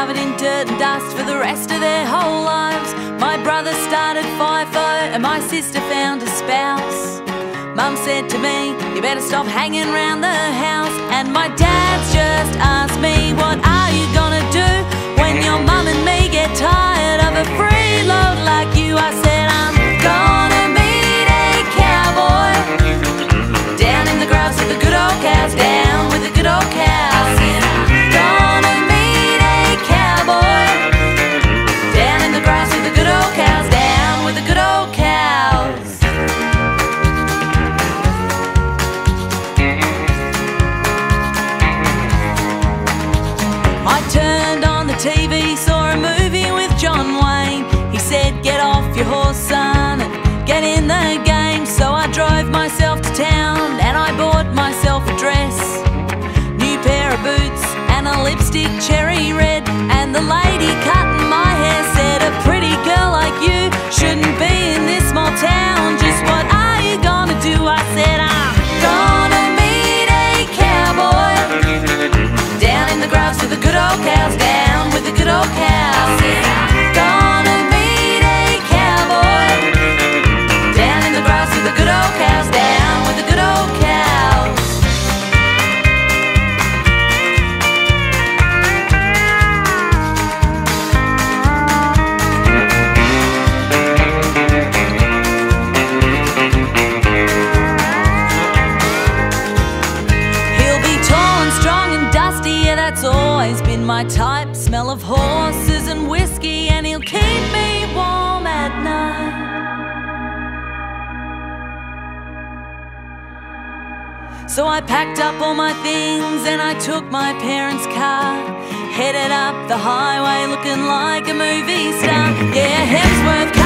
covered in dirt and dust for the rest of their whole lives. My brother started FIFO and my sister found a spouse. Mum said to me, you better stop hanging around the house. And my dad's just asked me, what are you gonna do when your mum and me get tired of a freeload like you? I said, I'm gonna meet a cowboy down in the grass with the good old cows, down with the good old cows. Gonna meet a cowboy down in the grass with the good old cows, down with the good old cows. I turned on the TV, saw a movie with John Wayne. He said, get off your horse, son, and get in the game. So I drove myself to town and I bought myself a dress, new pair of boots and a lipstick cherry red. And the lady cutting my hair said, a pretty girl like you shouldn't be in this small town. Just what are you gonna do? I said, I'm gonna meet a cowboy down in the grass with the good old cows, down with the good old cows. Gonna meet a cowboy down in the grass with the good old cows, down with the good old cows. He'll be tall and strong and dusty, yeah, that's always been my type. Smell of horses and whiskey, and he'll keep me warm at night. So I packed up all my things and I took my parents' car, headed up the highway looking like a movie star. Yeah, Hemsworth